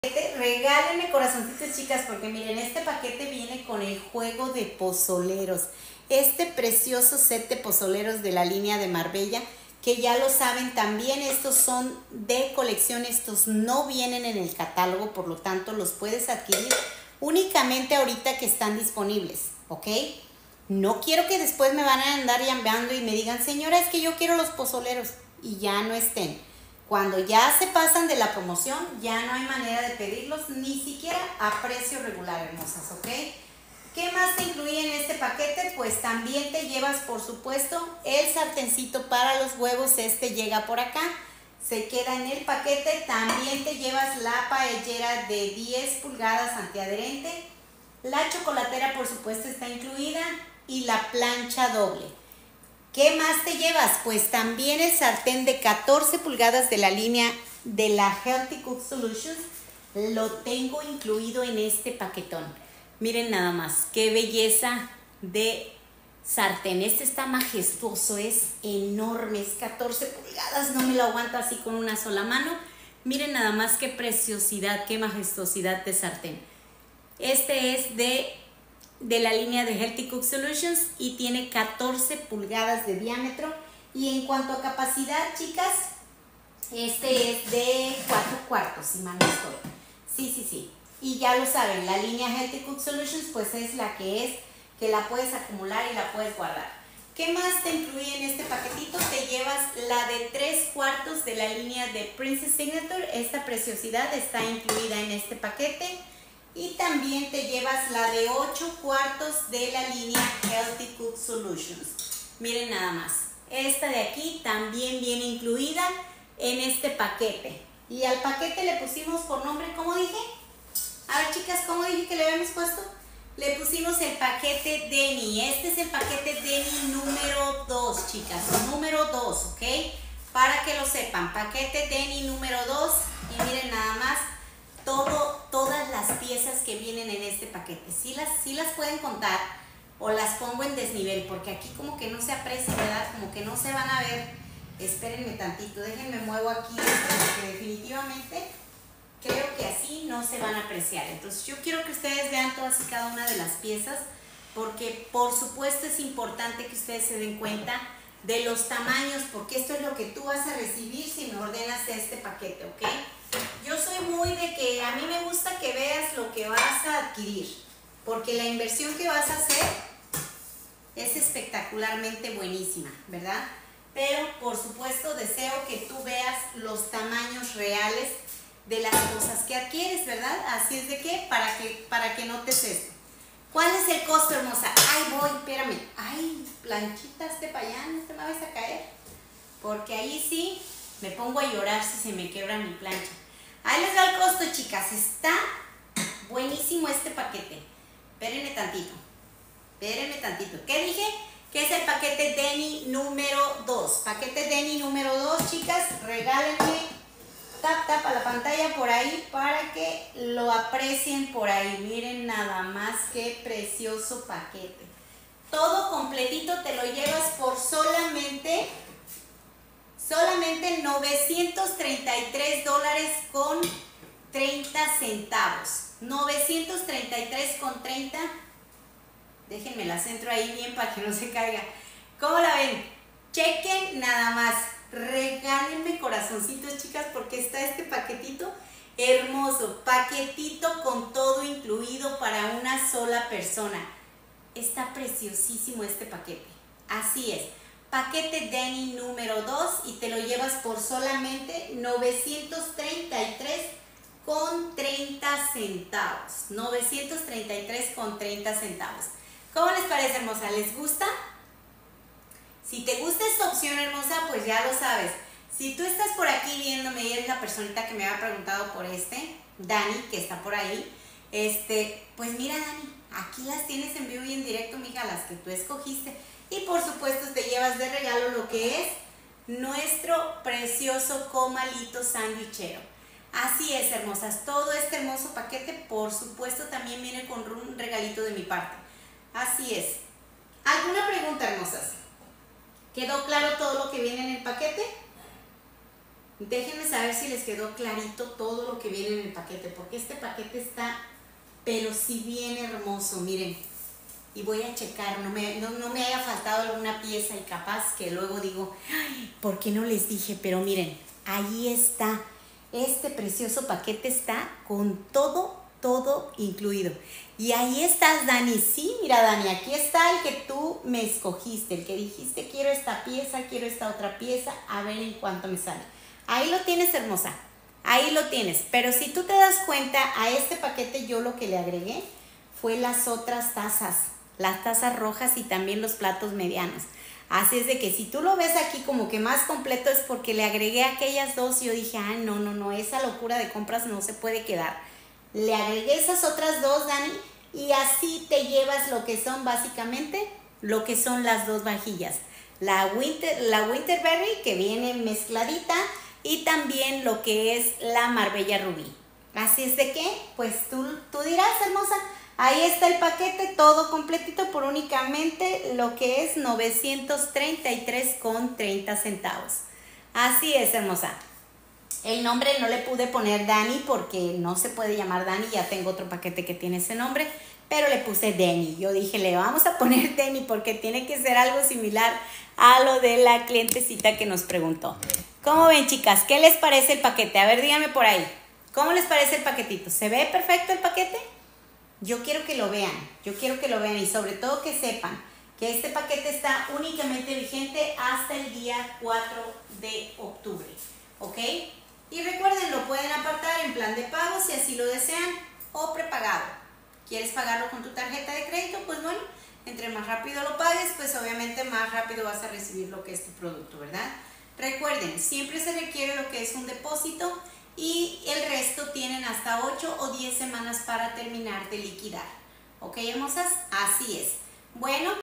Regálenme corazoncitos, chicas, porque miren, este paquete viene con el juego de pozoleros. Este precioso set de pozoleros de la línea de Marbella, que ya lo saben también, estos son de colección, estos no vienen en el catálogo, por lo tanto los puedes adquirir únicamente ahorita que están disponibles, ¿ok? No quiero que después me van a andar llamando y me digan, señora, es que yo quiero los pozoleros y ya no estén. Cuando ya se pasan de la promoción, ya no hay manera de pedirlos, ni siquiera a precio regular, hermosas, ¿ok? ¿Qué más te incluye en este paquete? Pues también te llevas, por supuesto, el sartencito para los huevos. Este llega por acá, se queda en el paquete. También te llevas la paellera de 10 pulgadas antiadherente. La chocolatera, por supuesto, está incluida. Y la plancha doble. ¿Qué más te llevas? Pues también el sartén de 14 pulgadas de la línea de la Healthy Cook Solutions. Lo tengo incluido en este paquetón. Miren nada más, qué belleza de sartén. Este está majestuoso, es enorme, es 14 pulgadas. No me lo aguanto así con una sola mano. Miren nada más qué preciosidad, qué majestuosidad de sartén. Este es de la línea de Healthy Cook Solutions y tiene 14 pulgadas de diámetro. Y en cuanto a capacidad, chicas, este es de 4 cuartos, si mal no estoy. Sí. Y ya lo saben, la línea Healthy Cook Solutions pues es la que la puedes acumular y la puedes guardar. ¿Qué más te incluye en este paquetito? Te llevas la de 3 cuartos de la línea de Princess Signature. Esta preciosidad está incluida en este paquete. Y también te llevas la de 8 cuartos de la línea Healthy Cook Solutions. Miren nada más. Esta de aquí también viene incluida en este paquete. Y al paquete le pusimos por nombre, ¿cómo dije? A ver, chicas, ¿cómo dije que le habíamos puesto? Le pusimos el paquete Denny. Este es el paquete Denny número 2, chicas. Número 2, ¿ok? Para que lo sepan. Paquete Denny número 2. Y miren nada más. Todas las piezas que vienen en este paquete. Sí las pueden contar o las pongo en desnivel, porque aquí como que no se aprecia, ¿verdad? Como que no se van a ver. Espérenme tantito, déjenme muevo aquí porque definitivamente creo que así no se van a apreciar. Entonces yo quiero que ustedes vean todas y cada una de las piezas, porque por supuesto es importante que ustedes se den cuenta de los tamaños, porque esto es lo que tú vas a recibir si me ordenas este paquete, ¿ok? Yo soy muy de que a mí me gusta que veas lo que vas a adquirir, porque la inversión que vas a hacer es espectacularmente buenísima, ¿verdad? Pero por supuesto deseo que tú veas los tamaños reales de las cosas que adquieres, ¿verdad? Así es de que para que notes esto. ¿Cuál es el costo, hermosa? Ay, voy, espérame. Ay, planchita, para allá, no te me vas a caer. Porque ahí sí me pongo a llorar si se me quebra mi plancha. Ahí les da el costo, chicas. Está buenísimo este paquete. Espérenme tantito. ¿Qué dije? Que es el paquete Denny número 2. Paquete Denny número 2, chicas. Regálenme. Tap a la pantalla por ahí para que lo aprecien por ahí. Miren nada más qué precioso paquete. Todo completito te lo llevas por solamente $933 con 30 centavos. 933 con 30. Déjenme la centro ahí bien para que no se caiga. ¿Cómo la ven? Chequen nada más. Regálenme corazoncitos, chicas, porque está este paquetito hermoso. Paquetito con todo incluido para una sola persona. Está preciosísimo este paquete. Así es. Paquete Denny número 2 y te lo llevas por solamente 933 con 30 centavos. 933 con 30 centavos. ¿Cómo les parece, hermosa? ¿Les gusta? Si te gusta esta opción, hermosa, pues ya lo sabes. Si tú estás por aquí viéndome y eres la personita que me había preguntado por Dani, que está por ahí, pues mira, Dani, aquí las tienes en vivo y en directo, mija, las que tú escogiste. Y por supuesto te llevas de regalo lo que es nuestro precioso comalito sandwichero. Así es, hermosas, todo este hermoso paquete, por supuesto, también viene con un regalito de mi parte. Así es. ¿Alguna pregunta, hermosas? ¿Quedó claro todo lo que viene en el paquete? Déjenme saber si les quedó clarito todo lo que viene en el paquete, porque este paquete está, pero sí bien hermoso, miren. Y voy a checar, no me haya faltado alguna pieza y capaz que luego digo, ay, ¿por qué no les dije? Pero miren, ahí está, este precioso paquete está con todo incluido. Y ahí estás, Dani. Sí, mira, Dani, aquí está el que tú me escogiste, el que dijiste, quiero esta pieza, quiero esta otra pieza, a ver en cuánto me sale. Ahí lo tienes, hermosa, ahí lo tienes. Pero si tú te das cuenta, a este paquete yo lo que le agregué fue las otras tazas, las tazas rojas y también los platos medianos. Así es de que si tú lo ves aquí como que más completo es porque le agregué aquellas dos y yo dije, ah, no, esa locura de compras no se puede quedar. Le agregué esas otras dos, Dani, y así te llevas lo que son básicamente, lo que son las dos vajillas. La Winterberry que viene mezcladita y también lo que es la Marbella Rubí. Así es de que, pues tú dirás, hermosa, ahí está el paquete todo completito por únicamente lo que es 933,30 centavos. Así es, hermosa. El nombre no le pude poner Dani porque no se puede llamar Dani, ya tengo otro paquete que tiene ese nombre, pero le puse Denny. Yo dije, le vamos a poner Denny porque tiene que ser algo similar a lo de la clientecita que nos preguntó. ¿Cómo ven, chicas? ¿Qué les parece el paquete? A ver, díganme por ahí. ¿Cómo les parece el paquetito? ¿Se ve perfecto el paquete? Yo quiero que lo vean, y sobre todo que sepan que este paquete está únicamente vigente hasta el día 4 de octubre, ¿ok? Y recuerden, lo pueden apartar en plan de pago si así lo desean o prepagado. ¿Quieres pagarlo con tu tarjeta de crédito? Pues bueno, entre más rápido lo pagues, pues obviamente más rápido vas a recibir lo que es tu producto, ¿verdad? Recuerden, siempre se requiere lo que es un depósito y el resto tienen hasta 8 o 10 semanas para terminar de liquidar. ¿Ok, hermosas? Así es. Bueno.